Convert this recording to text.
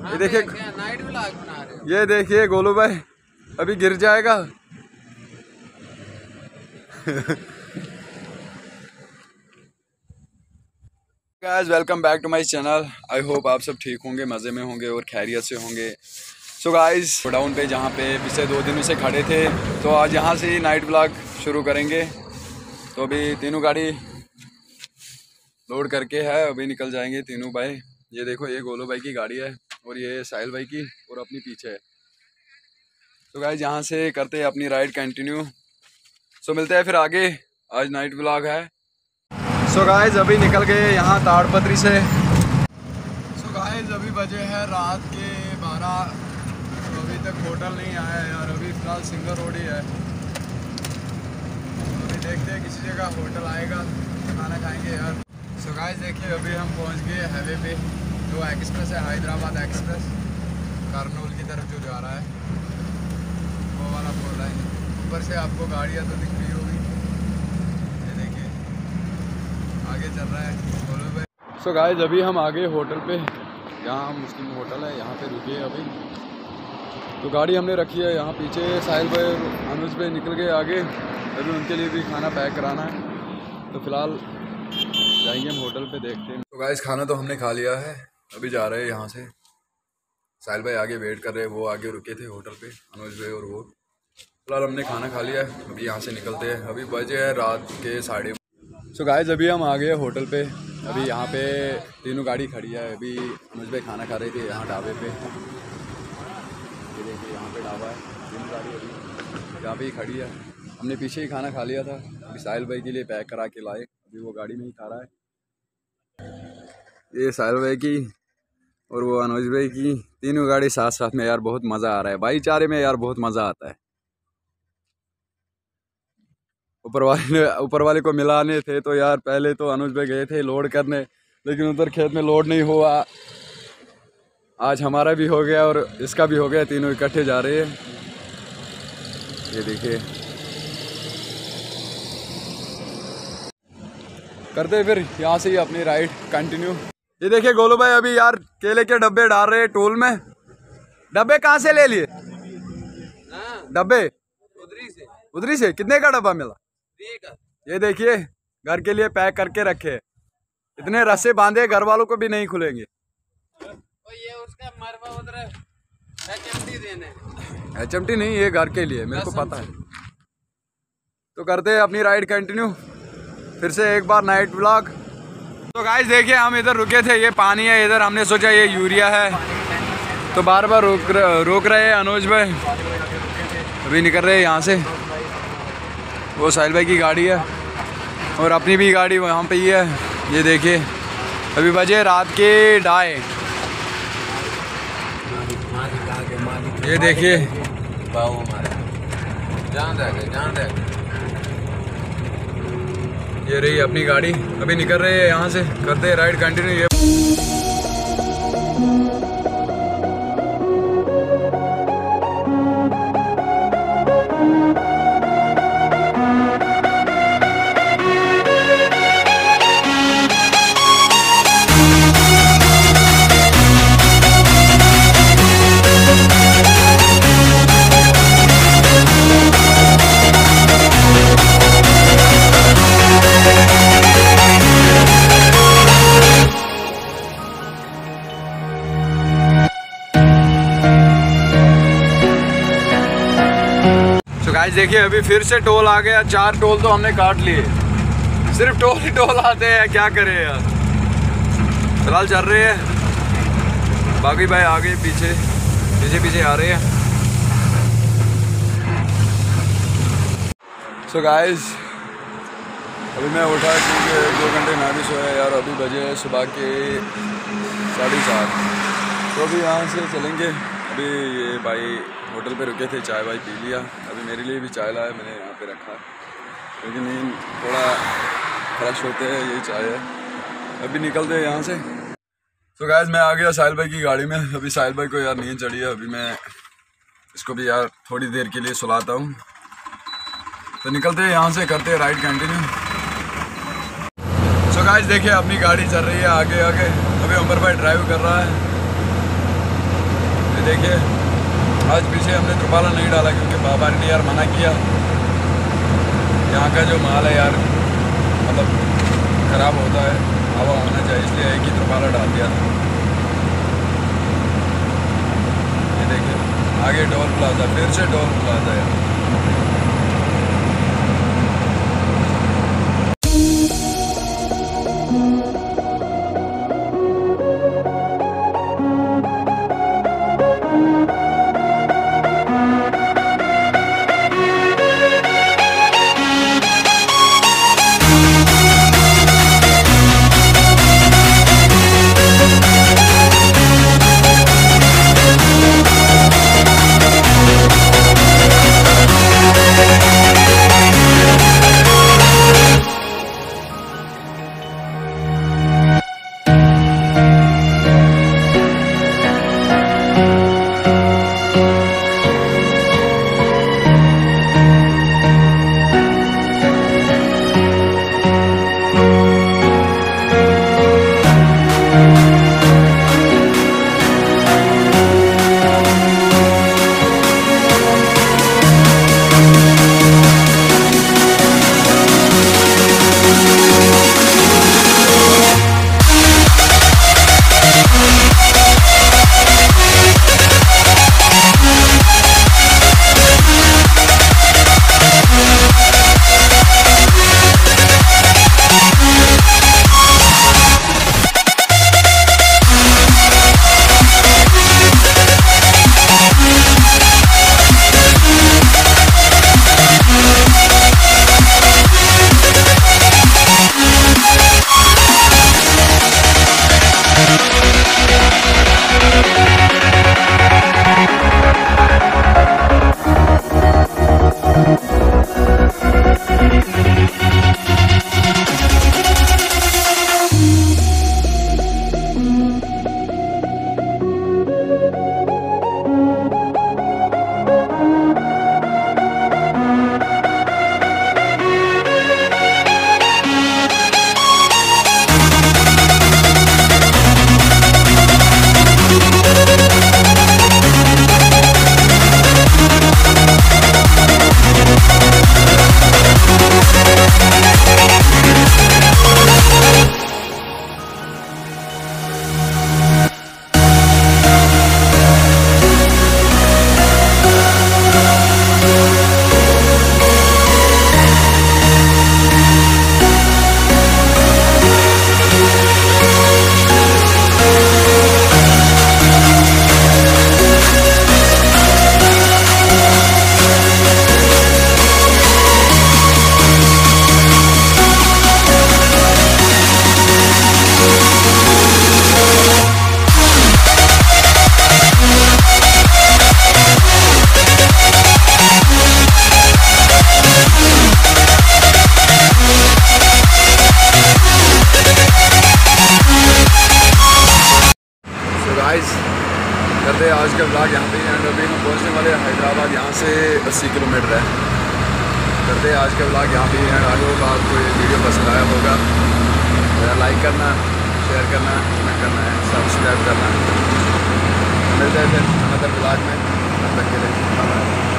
ये देखिए night vlog बना रहे हो। ये देखिए गोलू भाई अभी गिर जाएगा। Guys welcome back to my channel. I hope आप सब ठीक होंगे, मज़े में होंगे और खैरियत से होंगे। सो गाइस गोडाउन पे जहाँ पे पिछले 2 दिनों से खड़े थे, तो आज यहाँ से ही नाइट व्लॉग शुरू करेंगे। तो अभी तीनों गाड़ी लोड करके है, अभी निकल जाएंगे तीनों भाई। ये देखो ये गोलू भाई की गाड़ी है और ये साहिल भाई की और अपनी पीछे है। तो गाइस यहाँ से करते हैं अपनी राइड कंटिन्यू। सो मिलते हैं फिर आगे, आज नाइट व्लॉग है। सो गाइस अभी निकल गए यहाँ ताड़पत्री से। सो गाइस अभी बजे हैं रात के 12। तो अभी तक होटल नहीं आया है यार, अभी फिलहाल सिंगर रोड ही है। अभी देखते हैं किसी जगह होटल आएगा तो खाना खाएंगे यार। सो गाइस देखिए अभी हम पहुँच गए हाईवे पे, जो एक्सप्रेस है हैदराबाद एक्सप्रेस, करनूल की तरफ जो जा रहा है वो वाला बोल रहा है। ऊपर से आपको गाड़ियाँ तो दिख रही होगी, ये देखिए आगे चल रहा है गोलू भाई। सो गाइस अभी हम आ गए होटल पे, यहाँ मुस्लिम होटल है, यहाँ पे रुके अभी। तो गाड़ी हमने रखी है यहाँ पीछे, साहिल भाई अनुज भाई निकल गए आगे, अभी उनके लिए भी खाना पैक कराना है। तो फिलहाल जाएंगे हम होटल पे, देखते हैं। तो गाइस खाना तो हमने खा लिया है, अभी जा रहे हैं यहाँ से। साहिल भाई आगे वेट कर रहे हैं, वो आगे रुके थे होटल पे, अनुज भाई और वो। फिलहाल हमने खाना खा लिया है, अभी यहाँ से निकलते हैं। अभी बजे है रात के 12:30। सो गाइस अभी हम आ गए होटल पे, अभी यहाँ पे तीनों गाड़ी खड़ी है। अभी अनुज भाई खाना खा रहे थे यहाँ ढाबे पे, ये देखिए यहाँ पे ढाबा है, तीनों गाड़ी अभी यहाँ पे ही खड़ी है। हमने पीछे ही खाना खा लिया था, अभी साहिल भाई के लिए पैक करा के लाए, अभी वो गाड़ी में ही खा रहा है। ये साहिल भाई की और वो अनुज भाई की, तीनों गाड़ी साथ साथ में यार, बहुत मज़ा आ रहा है भाईचारे में यार, बहुत मज़ा आता है। ऊपर वाले को मिलाने थे तो यार, पहले तो अनुज भाई गए थे लोड करने, लेकिन उधर खेत में लोड नहीं हुआ। आज हमारा भी हो गया और इसका भी हो गया, तीनों इकट्ठे जा रहे हैं। ये देखिए करते फिर यहाँ से ही अपनी राइड कंटिन्यू। ये देखिए गोलू भाई अभी यार केले के डब्बे डाल रहे हैं टोल में। डब्बे कहाँ से ले लिए? डब्बे उधरी से कितने का डब्बा मिला? ये देखिए घर के लिए पैक करके रखे, इतने रस्से बांधे घर वालों को भी नहीं खुलेंगे। ये उसका मरवा उधर HMT देने, HMT नहीं, ये घर के लिए, मेरे को पता है। तो करते हैं अपनी राइड कंटिन्यू फिर से एक बार नाइट व्लॉग। तो गाइस देखिए हम इधर रुके थे, ये पानी है इधर, हमने सोचा ये यूरिया है, तो बार बार रोक रहे हैं अनुज भाई। अभी निकल रहे हैं यहाँ से, वो साहिल भाई की गाड़ी है और अपनी भी गाड़ी वहाँ पे ही है। ये देखिए अभी बजे रात के 2:30। ये देखिए ये रही अपनी गाड़ी, अभी निकल रहे हैं यहाँ से, करते हैं राइड कंटिन्यू। ये गाइस देखिए अभी फिर से टोल आ गया, 4 टोल तो हमने काट लिए, सिर्फ टोल ही टोल आते हैं, क्या करें यार। फिलहाल चल रहे हैं, बाकी भाई आगे पीछे पीछे आ रहे हैं। सो गाइस अभी मैं उठा क्योंकि 1-2 घंटे मैं भी सोया यार, अभी बजे सुबह के 4:30। तो अभी यहाँ से चलेंगे। अभी ये भाई होटल पे रुके थे, चाय वाय पी लिया, अभी मेरे लिए भी चाय लाया मैंने यहाँ पे रखा, क्योंकि नींद थोड़ा फ्रेश होते हैं, यही चाय है। अभी निकलते हैं यहाँ से। तो गाइस मैं आ गया साहिल भाई की गाड़ी में, अभी साहिल भाई को यार नींद चढ़ी है, अभी मैं इसको भी यार थोड़ी देर के लिए सुलाता हूँ। तो निकलते हैं यहाँ से, करते हैं राइड कंटिन्यू। सो गाइस देखिए अपनी गाड़ी चल रही है आगे आगे, अभी उमर भाई ड्राइव कर रहा है। देखिए आज पीछे हमने त्रिपाला नहीं डाला क्योंकि बाबा ने यार मना किया। यहाँ का जो माल है यार मतलब ख़राब होता है, हवा होना चाहिए, इसलिए एक ही त्रिपाला डाल दिया। ये देखिए आगे टोल प्लाजा, फिर से टोल प्लाजा यार। करते आज का ब्लॉग यहाँ पे एंड अभी हम पहुँचने वाले हैदराबाद, यहाँ से 80 किलोमीटर है। करते आज का ब्लॉग यहाँ पे एंड आई होप आपको ये वीडियो पसंद आया होगा। लाइक करना, शेयर करना, कमेंट करना है, सब्सक्राइब करना। मिलते हैं फिर अनदर ब्लॉग में, तब तक के लिए बाय बाय।